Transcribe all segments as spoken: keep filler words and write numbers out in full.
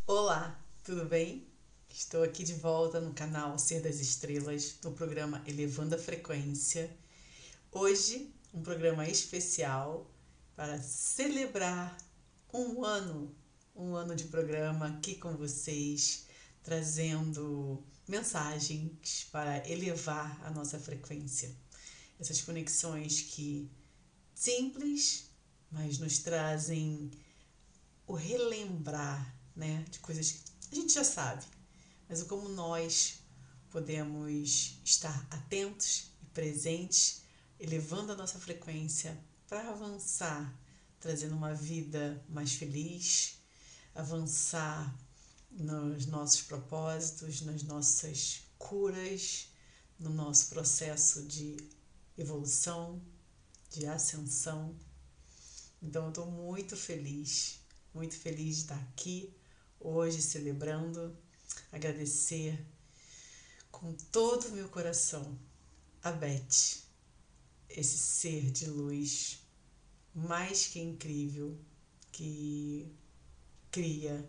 Olá, tudo bem? Estou aqui de volta no canal Ser das Estrelas, no programa Elevando a Frequência. Hoje, um programa especial para celebrar um ano, um ano de programa aqui com vocês, trazendo mensagens para elevar a nossa frequência. Essas conexões que simples, mas nos trazem o relembrar, né, de coisas que a gente já sabe, mas o como nós podemos estar atentos e presentes, elevando a nossa frequência para avançar, trazendo uma vida mais feliz, avançar nos nossos propósitos, nas nossas curas, no nosso processo de evolução, de ascensão. Então eu estou muito feliz, muito feliz de estar aqui hoje celebrando, agradecer com todo o meu coração a Beth, esse ser de luz mais que incrível que cria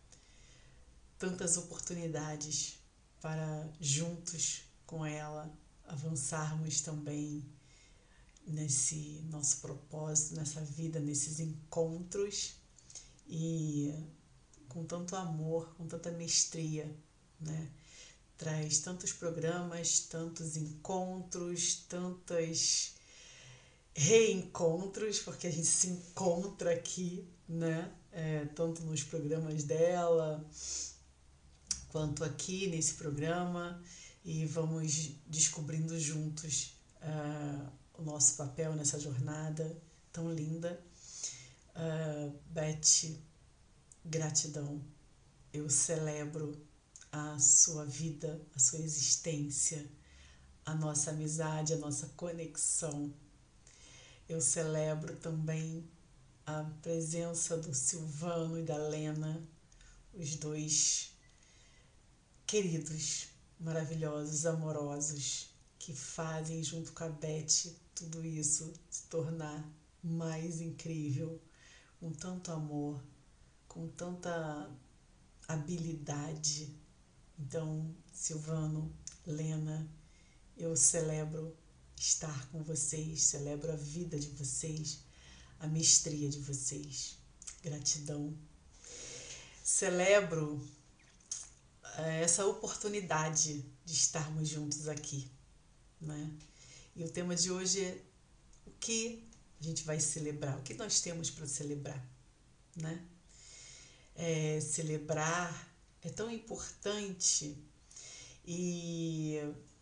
tantas oportunidades para juntos com ela avançarmos também nesse nosso propósito, nessa vida, nesses encontros e com tanto amor, com tanta mestria, né? Traz tantos programas, tantos encontros, tantos reencontros, porque a gente se encontra aqui, né? É, tanto nos programas dela, quanto aqui nesse programa, e vamos descobrindo juntos uh, o nosso papel nessa jornada tão linda. Uh, Beth, gratidão. Eu celebro a sua vida, a sua existência, a nossa amizade, a nossa conexão. Eu celebro também a presença do Silvano e da Lena, os dois queridos, maravilhosos, amorosos, que fazem junto com a Beth tudo isso se tornar mais incrível, com tanto amor, com tanta habilidade. Então, Silvano, Lena, eu celebro estar com vocês, celebro a vida de vocês, a mestria de vocês. Gratidão. Celebro eh, essa oportunidade de estarmos juntos aqui, né? E o tema de hoje é o que a gente vai celebrar, o que nós temos para celebrar, né? É, celebrar é tão importante e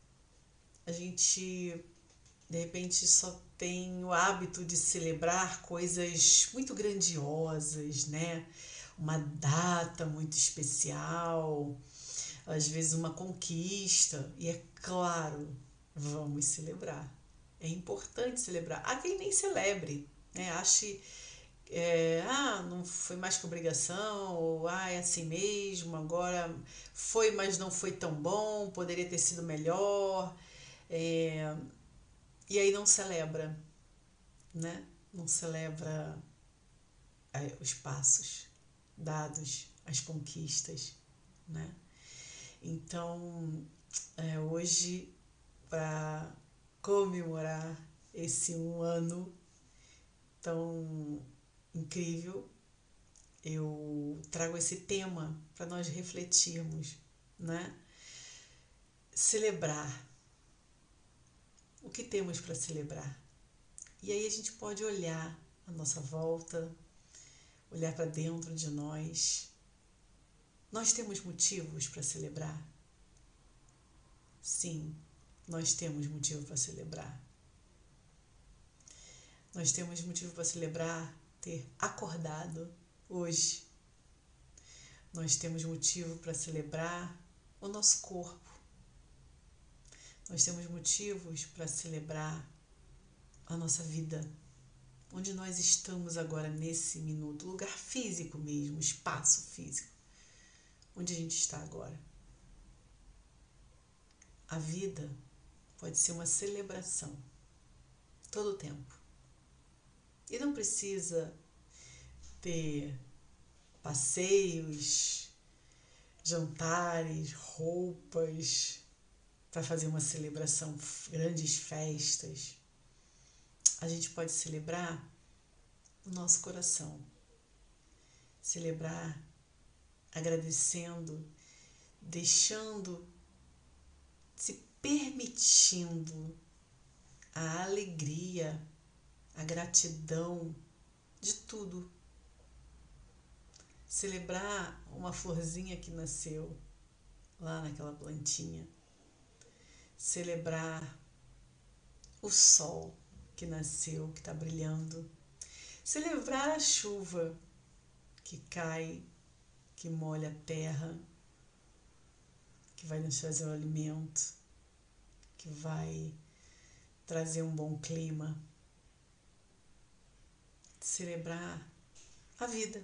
a gente de repente só tem o hábito de celebrar coisas muito grandiosas, né? Uma data muito especial, às vezes uma conquista, e é claro, vamos celebrar. É importante celebrar. Há quem nem celebre, né? Ache é, ah, não foi mais que obrigação, ou ah, é assim mesmo, agora foi, mas não foi tão bom, poderia ter sido melhor, é, e aí não celebra, né? Não celebra é, os passos dados, as conquistas, né? Então, é, hoje, para comemorar esse um ano tão incrível, eu trago esse tema para nós refletirmos, né? Celebrar. O que temos para celebrar? E aí a gente pode olhar à nossa volta, olhar para dentro de nós. Nós temos motivos para celebrar? Sim, nós temos motivo para celebrar. Nós temos motivo para celebrar ter acordado hoje. Nós temos motivo para celebrar o nosso corpo. Nós temos motivos para celebrar a nossa vida, onde nós estamos agora nesse minuto, lugar físico mesmo, espaço físico, onde a gente está agora. A vida pode ser uma celebração, todo o tempo. E não precisa ter passeios, jantares, roupas, para fazer uma celebração, grandes festas. A gente pode celebrar o nosso coração, celebrar agradecendo, deixando, se permitindo a alegria, a gratidão de tudo. Celebrar uma florzinha que nasceu lá naquela plantinha. Celebrar o sol que nasceu, que está brilhando. Celebrar a chuva que cai, que molha a terra, que vai nos trazer o alimento, que vai trazer um bom clima. Celebrar a vida.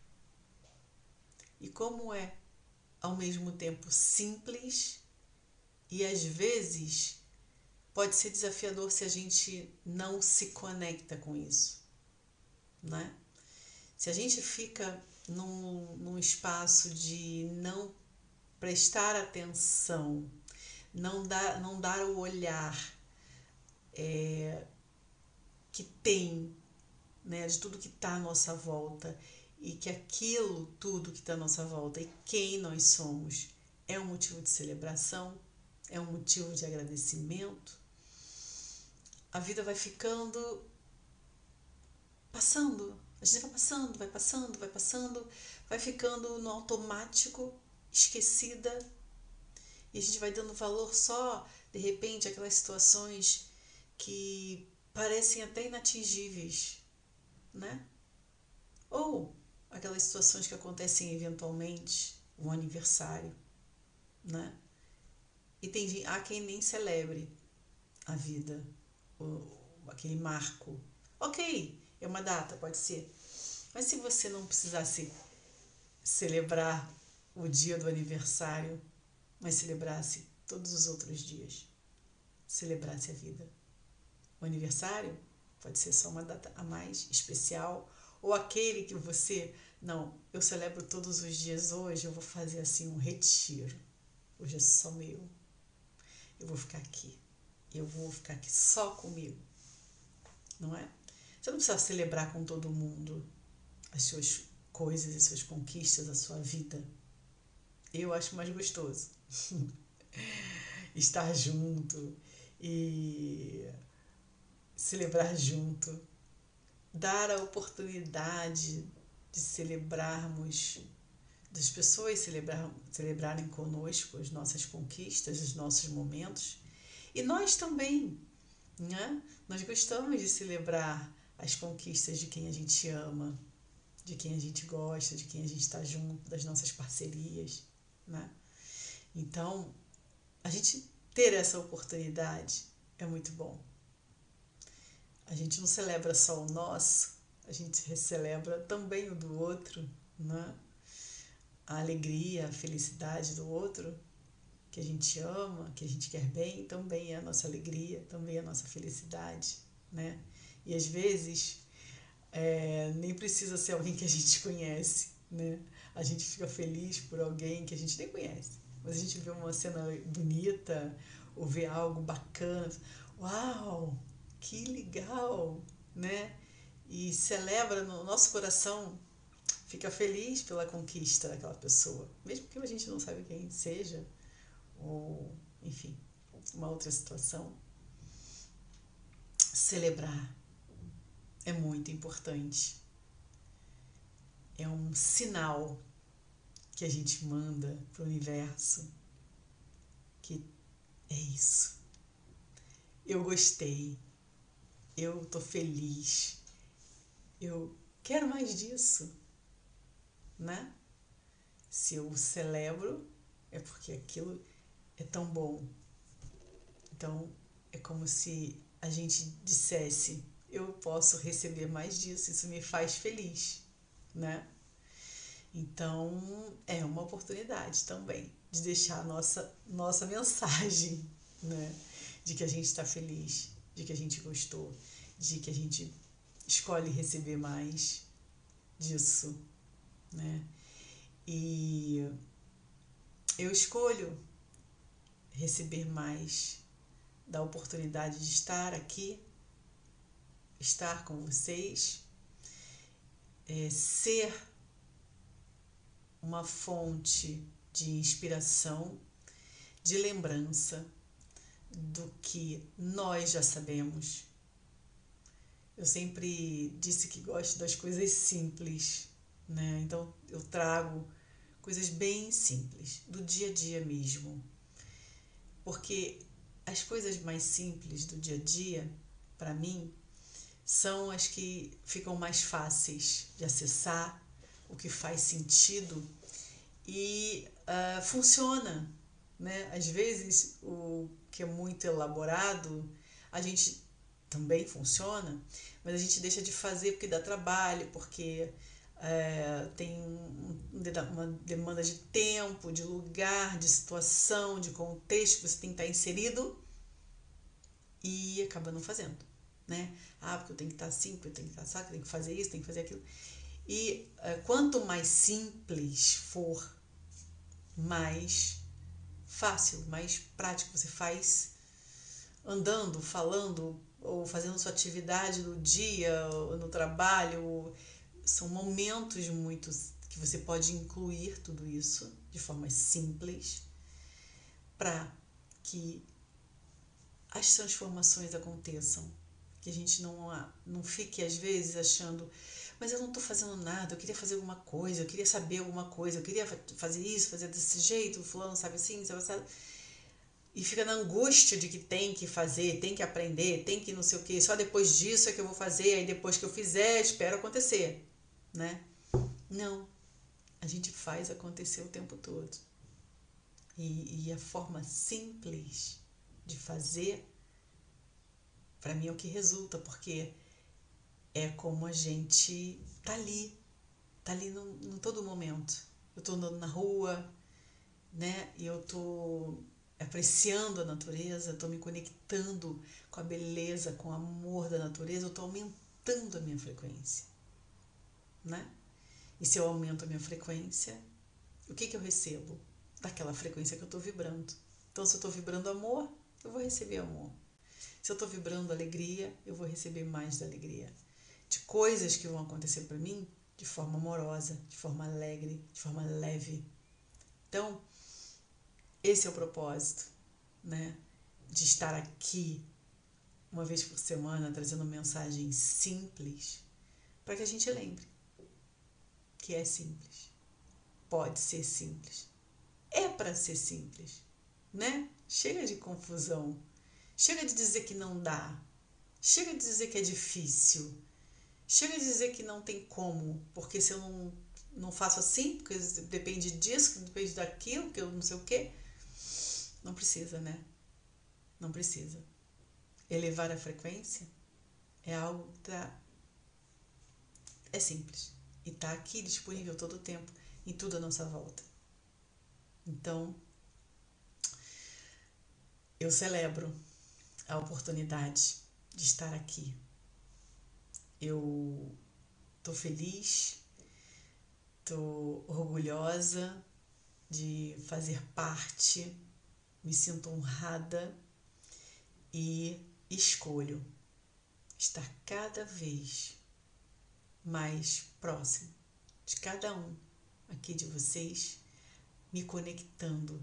E como é, ao mesmo tempo, simples e às vezes pode ser desafiador se a gente não se conecta com isso, né? Se a gente fica num, num espaço de não prestar atenção, não dar, não dar o olhar é, que tem, né, de tudo que está à nossa volta, e que aquilo tudo que está à nossa volta e quem nós somos é um motivo de celebração, é um motivo de agradecimento, a vida vai ficando, passando, a gente vai passando, vai passando, vai passando, vai ficando no automático, esquecida, e a gente vai dando valor só, de repente, àquelas situações que parecem até inatingíveis, né? Ou aquelas situações que acontecem eventualmente, um aniversário, né? E tem, há quem nem celebre a vida, o, aquele marco. Ok, é uma data, pode ser. Mas se você não precisasse celebrar o dia do aniversário, mas celebrasse todos os outros dias, celebrasse a vida. O aniversário pode ser só uma data a mais especial, ou aquele que você, não, eu celebro todos os dias hoje, eu vou fazer assim um retiro. Hoje é só meu. Eu vou ficar aqui. Eu vou ficar aqui só comigo. Não é? Você não precisa celebrar com todo mundo as suas coisas, as suas conquistas, a sua vida. Eu acho mais gostoso estar junto e celebrar junto, dar a oportunidade de celebrarmos, das pessoas celebrar, celebrarem conosco as nossas conquistas, os nossos momentos, e nós também, né? Nós gostamos de celebrar as conquistas de quem a gente ama, de quem a gente gosta, de quem a gente está junto, das nossas parcerias, né? Então, a gente ter essa oportunidade é muito bom. A gente não celebra só o nosso, a gente celebra também o do outro, né? A alegria, a felicidade do outro, que a gente ama, que a gente quer bem, também é a nossa alegria, também é a nossa felicidade, né? E às vezes é, nem precisa ser alguém que a gente conhece, né? A gente fica feliz por alguém que a gente nem conhece, mas a gente vê uma cena bonita ou vê algo bacana, uau, que legal, né? E celebra no nosso coração, fica feliz pela conquista daquela pessoa, mesmo que a gente não sabe quem seja, ou, enfim, uma outra situação. Celebrar é muito importante. É um sinal que a gente manda para o universo que é isso. Eu gostei, eu tô feliz, eu quero mais disso, né? Se eu celebro, é porque aquilo é tão bom. Então, é como se a gente dissesse, eu posso receber mais disso, isso me faz feliz, né? Então, é uma oportunidade também de deixar a nossa, nossa mensagem, né? De que a gente está feliz, de que a gente gostou, de que a gente escolhe receber mais disso, né? E eu escolho receber mais da oportunidade de estar aqui, estar com vocês, é, ser uma fonte de inspiração, de lembrança do que nós já sabemos. Eu sempre disse que gosto das coisas simples, né? Então eu trago coisas bem simples, do dia a dia mesmo. Porque as coisas mais simples do dia a dia, para mim, são as que ficam mais fáceis de acessar, o que faz sentido e uh, funciona, né? Às vezes o que é muito elaborado, a gente também funciona, mas a gente deixa de fazer porque dá trabalho, porque é, tem uma demanda de tempo, de lugar, de situação, de contexto que você tem que estar inserido e acaba não fazendo, né? Ah, porque eu tenho que estar assim, porque eu tenho que estar assim, eu tenho que fazer isso, tenho que fazer aquilo. E é, quanto mais simples for, mais fácil, mais prático você faz andando, falando ou fazendo sua atividade no dia, no trabalho. São momentos muito que você pode incluir tudo isso de forma simples para que as transformações aconteçam, que a gente não, não fique às vezes achando, mas eu não estou fazendo nada, eu queria fazer alguma coisa, eu queria saber alguma coisa, eu queria fazer isso, fazer desse jeito, o fulano sabe assim, sabe assim, e fica na angústia de que tem que fazer, tem que aprender, tem que não sei o que, só depois disso é que eu vou fazer, aí depois que eu fizer, espero acontecer, né? Não, a gente faz acontecer o tempo todo. E, e a forma simples de fazer, para mim é o que resulta, porque é como a gente tá ali, tá ali no, no todo momento. Eu tô andando na rua, né? E eu tô apreciando a natureza, tô me conectando com a beleza, com o amor da natureza, eu tô aumentando a minha frequência, né? E se eu aumento a minha frequência, o que que eu recebo? Daquela frequência que eu tô vibrando. Então, se eu tô vibrando amor, eu vou receber amor. Se eu tô vibrando alegria, eu vou receber mais da alegria. De coisas que vão acontecer para mim de forma amorosa, de forma alegre, de forma leve. Então, esse é o propósito, né? De estar aqui uma vez por semana trazendo mensagens simples para que a gente lembre que é simples. Pode ser simples. É para ser simples, né? Chega de confusão. Chega de dizer que não dá. Chega de dizer que é difícil. Chega de dizer que não tem como, porque se eu não, não faço assim, porque depende disso, depende daquilo, que eu não sei o quê. Não precisa, né? Não precisa. Elevar a frequência é algo que tá, é simples. E está aqui disponível todo o tempo, em tudo à nossa volta. Então, eu celebro a oportunidade de estar aqui. Eu tô feliz, tô orgulhosa de fazer parte, me sinto honrada e escolho estar cada vez mais próximo de cada um aqui de vocês, me conectando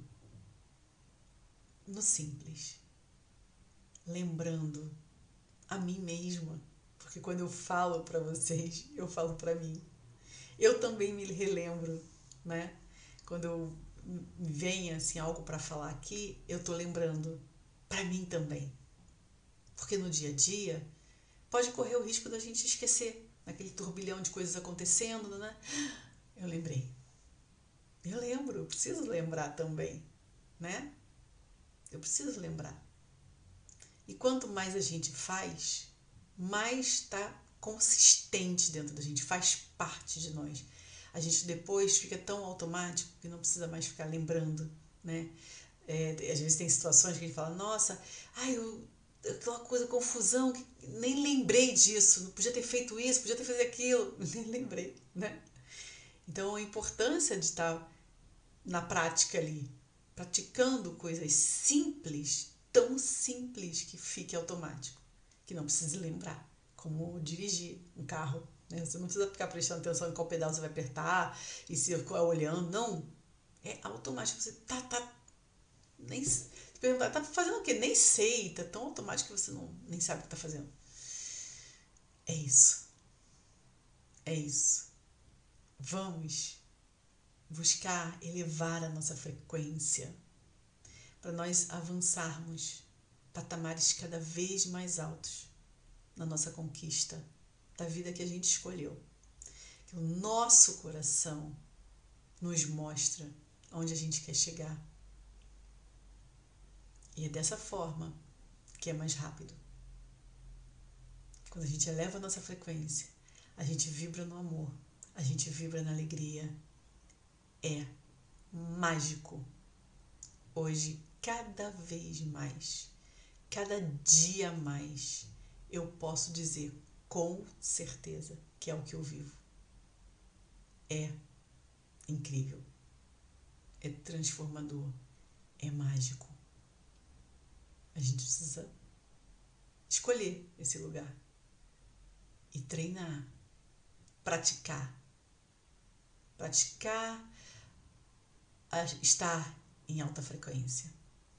no simples, lembrando a mim mesma, porque quando eu falo para vocês, eu falo para mim. Eu também me relembro, né? Quando eu vem assim algo para falar aqui, eu tô lembrando para mim também. Porque no dia a dia pode correr o risco da gente esquecer, naquele turbilhão de coisas acontecendo, né? Eu lembrei. Eu lembro, eu preciso lembrar também, né? Eu preciso lembrar. E quanto mais a gente faz, mais está consistente dentro da gente, faz parte de nós. A gente depois fica tão automático que não precisa mais ficar lembrando, né? É, às vezes tem situações que a gente fala, nossa, ai, eu, aquela coisa, confusão, que nem lembrei disso, não podia ter feito isso, podia ter feito aquilo, nem lembrei, né? Então a importância de estar na prática ali, praticando coisas simples, tão simples que fique automático, que não precise lembrar, como dirigir um carro, né? Você não precisa ficar prestando atenção em qual pedal você vai apertar e se ficar olhando, não. É automático, você tá, tá, nem se perguntar, tá fazendo o quê? Nem sei, tá tão automático que você não, nem sabe o que tá fazendo. É isso. É isso. Vamos buscar elevar a nossa frequência para nós avançarmos patamares cada vez mais altos na nossa conquista da vida que a gente escolheu. Que o nosso coração nos mostra onde a gente quer chegar. E é dessa forma que é mais rápido. Quando a gente eleva a nossa frequência, a gente vibra no amor, a gente vibra na alegria. É mágico. Hoje, cada vez mais, cada dia mais, eu posso dizer com certeza que é o que eu vivo. É incrível. É transformador. É mágico. A gente precisa escolher esse lugar e treinar, praticar. Praticar a estar em alta frequência.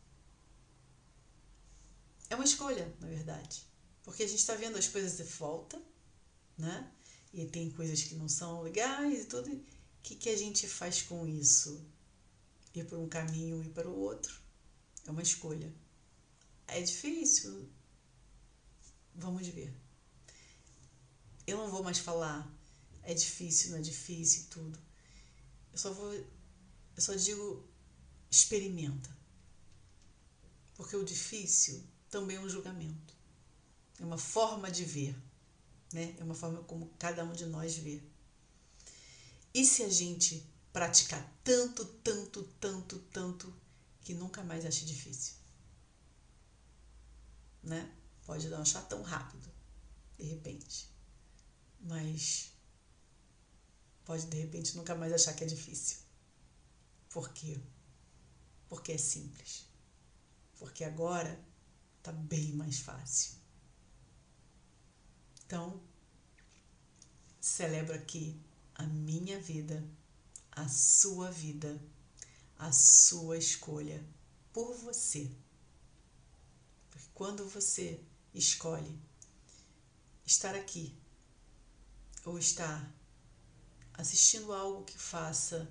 É uma escolha, na verdade, porque a gente está vendo as coisas de volta, né? E tem coisas que não são legais e tudo. O que, que a gente faz com isso? Ir por um caminho, ir para o outro. É uma escolha. É difícil? Vamos ver. Eu não vou mais falar é difícil, não é difícil e tudo. Eu só vou, eu só digo experimenta. Porque o difícil também é um julgamento. É uma forma de ver, né? É uma forma como cada um de nós vê. E se a gente praticar tanto, tanto, tanto, tanto, que nunca mais ache difícil? Né? Pode não achar tão rápido, de repente. Mas pode, de repente, nunca mais achar que é difícil. Por quê? Porque é simples. Porque agora tá bem mais fácil. Então, celebro aqui a minha vida, a sua vida, a sua escolha por você. Porque quando você escolhe estar aqui ou estar assistindo algo que faça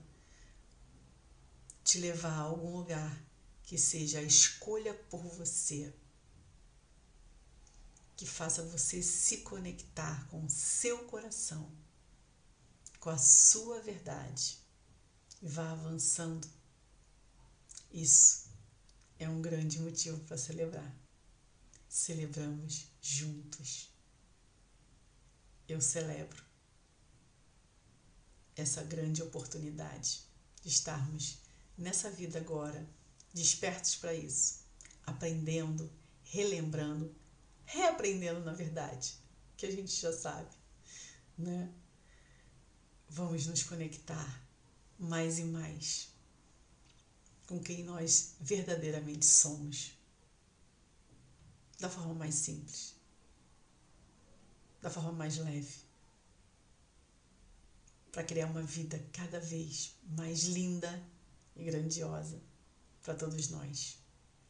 te levar a algum lugar que seja a escolha por você, que faça você se conectar com o seu coração, com a sua verdade e vá avançando. Isso é um grande motivo para celebrar. Celebramos juntos. Eu celebro essa grande oportunidade de estarmos nessa vida agora, despertos para isso, aprendendo, relembrando, reaprendendo na verdade, que a gente já sabe, né? Vamos nos conectar mais e mais com quem nós verdadeiramente somos, da forma mais simples, da forma mais leve, para criar uma vida cada vez mais linda e grandiosa para todos nós.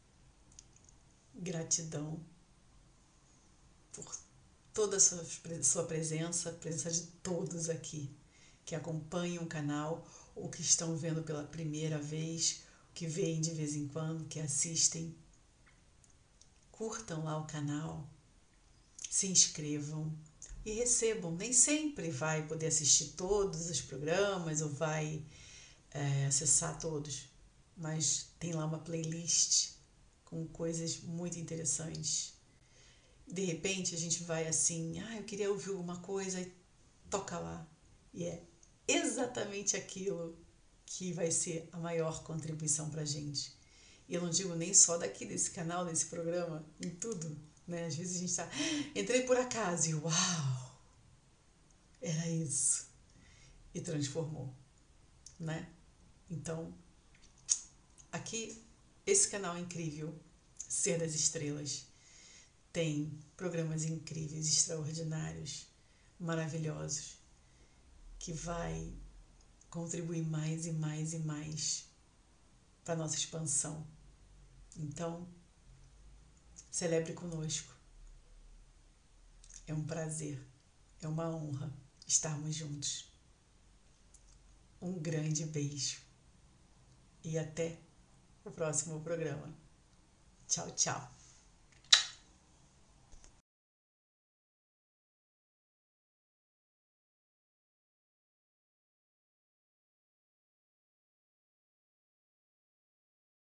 Gratidão por toda a sua, sua presença, a presença de todos aqui que acompanham o canal ou que estão vendo pela primeira vez, que veem de vez em quando, que assistem. Curtam lá o canal, se inscrevam e recebam. Nem sempre vai poder assistir todos os programas ou vai é, acessar todos, mas tem lá uma playlist com coisas muito interessantes. De repente a gente vai assim, ah, eu queria ouvir alguma coisa, e toca lá. E é exatamente aquilo que vai ser a maior contribuição pra gente. E eu não digo nem só daqui desse canal, desse programa, em tudo, né? Às vezes a gente tá, entrei por acaso e uau, era isso. E transformou, né? Então, aqui, esse canal é incrível, Ser das Estrelas, tem programas incríveis, extraordinários, maravilhosos, que vai contribuir mais e mais e mais para a nossa expansão. Então, celebre conosco. É um prazer, é uma honra estarmos juntos. Um grande beijo e até o próximo programa. Tchau, tchau.